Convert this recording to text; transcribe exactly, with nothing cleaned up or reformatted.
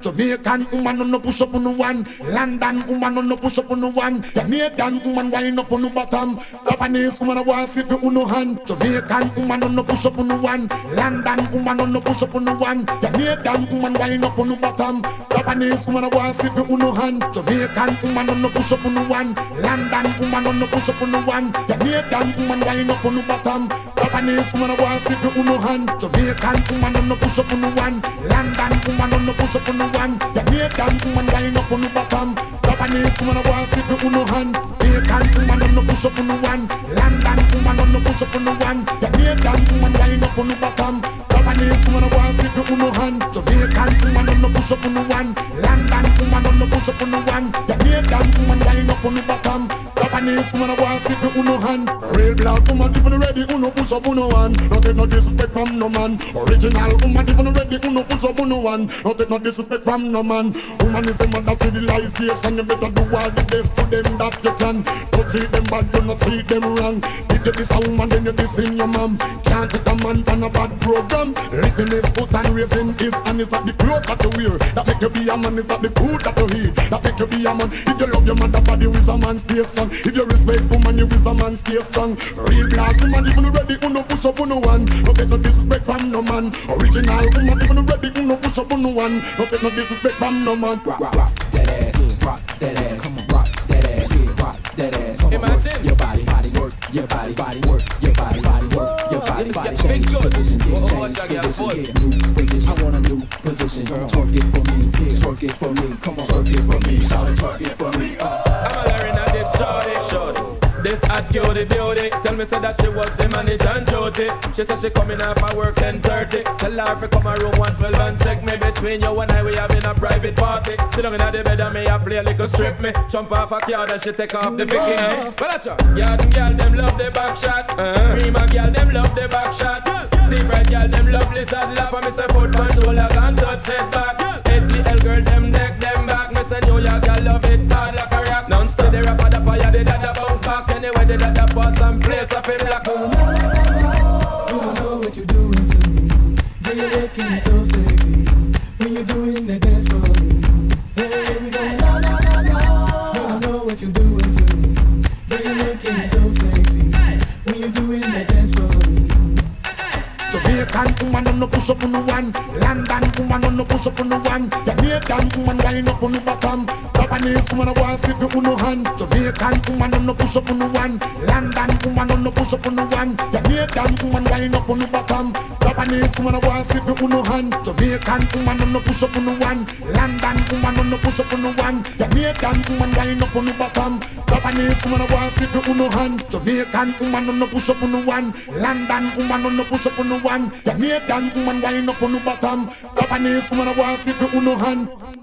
Jamaican woman on no push up on the one. London woman on no push up on the one. Canadian woman wind up on the bottom. Japanese woman I want see if you no hand. Jamaican woman on no push up on the one. London woman on no push up on the one. Canadian woman wind up on the bottom. Japanese woman I want see if you no hand. Jamaican woman on no push up on the one. London woman on no push up on the one. Canadian woman wind up on the bottom. Japanese woman I want see if you no hand. Jamaican woman on no push up on the one. London woman on no push up on the one. Canadian woman wind up on the bottom. Japanese woman I want see if you no hand. Jamaican woman on no push up on the one. London woman on no push up on the one. Canadian woman wind up on the bottom. Japanese woman I want see if you no hand. Jamaican woman on no push up on the one. London woman on no push up on the one. Canadian woman wind up on the bottom. Japanese woman I want see if you no hand. Real black woman even ready who no push up on no one. No take no disrespect from no man. Original woman even ready who no push up on no one. No take no disrespect from no man. Woman is a mother civilization. You better do all the best to them that you can. Don't treat them bad, do not treat them wrong. If you diss a woman, then you diss in your mom. Can't take a man on a bad program. Lifting his foot and raising his hand is not the clothes that you wear. That make you be a man, is not the food that you eat. That make you be a man. If you love your mother body, you is a man, stay strong. If you respect woman, you is a man, stay strong. Real black woman, even ready, who no push up on no one. No get no disrespect from no man. Original woman, even ready, who no push up on no one. No get no disrespect from no man. Rock, rock, rock that ass, rock that ass, come on, rock that ass, yeah, rock that ass. Come on, work your body, body work, your body, body work, your body, body work, your body, body change positions, yeah, change positions, yeah, new position. I want a new position, girl. Twerk it for me, yeah, twerk it for me, come on, twerk it for me, shout it, twerk it for me. Uh. I'm a learning of this shorty, shorty. This hot cutie beauty. Tell me say that she was the manager and duty. She said she coming off her work ten thirty. Tell her if come a room one twelve and check me. Between you and I we having a private party. Sit down in the bed and me a play a little strip me. Jump off a car and she take off the bikini. But that's her. Yeah, them girl them love the back shot. Uh-huh. Prima girl them love the back shot. Secret girl them love lizard lap. And me say foot and shoulder and touch head back. A T L girl them neck them back. Me say New York girl love it hard like a rock. Non-stop the rapper the fire the dada bounce back. Anyway, they got that boss and place up in black. Oh, no, no, no, no. You don't know what you're doing to me. Girl, you're looking so sexy when you're doing the dance for me. Hey, we go, no, no, no, no. You don't know what you're doing to me. Girl, you're looking so sexy when you're doing the dance for me. Jamaican woman on no push up on the one. London woman on no push up on the one. Canadian woman wind up on the bottom. Japanese woman I want see if you no hand. Jamaican woman on no push up on the one. London woman on no push up on the one. Canadian woman wind up on the bottom. Japanese woman I want see if you no hand. Jamaican woman on no push up on the one. London woman on no push up on the one. Canadian woman wind up on the bottom. Japanese woman I want see if you no hand. Jamaican woman on no push up on the one. London woman on no push up on the one. Canadian woman wind up on the bottom. Japanese woman I want see if you no hand.